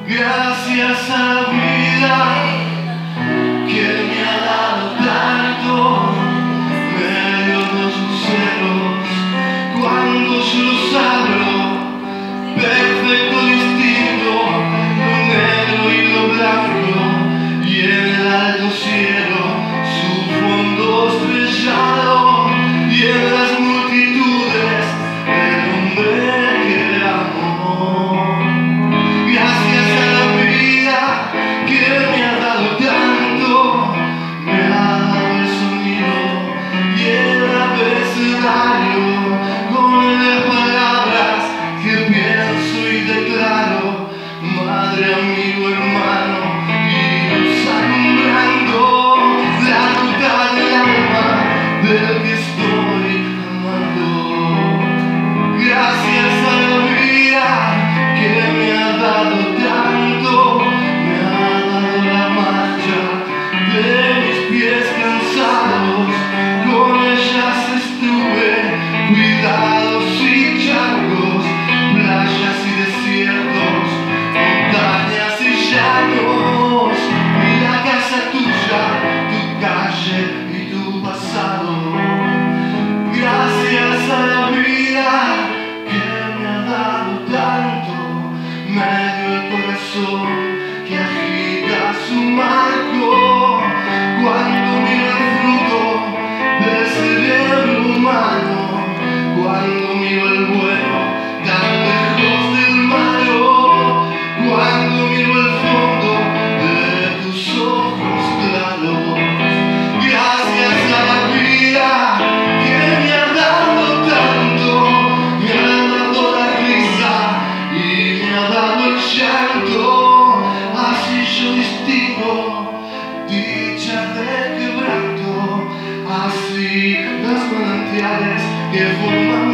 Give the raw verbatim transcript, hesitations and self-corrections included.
Gracias a la vida que me ha dado tanto, me dio dos luceros cuando yo los abro, perfecto distinto, lo negro y lo blanco, y en el alto cielo su fondo estrellado, y en las multitudes el hombre que amo. Gracias a la vida que me ha dado tanto, me ha dado el sonido y el abecedario con las palabras que pienso y declaro, madre, amigo, hermano, y luz alumbrando la ruta del alma del que estoy amando. Gracias a la vida que me ha dado tanto, me ha dado la marcha de mis pies cansados, con ellas estuve, cuidados y charcos, playas y desiertos, montañas y llanos, y la casa tuya, tu calle y tu pasado. Gracias a la vida que me ha dado tanto, me dio el corazón que agita su marco cuando miro el fruto del cerebro humano, cuando miro el bueno tan lejos del malo, cuando miro el fondo de tus ojos claros. Gracias a la vida que me ha dado tanto, me ha dado la risa y me ha dado el llanto, así yo distingo dicha de quebranto, así los manantiales que forman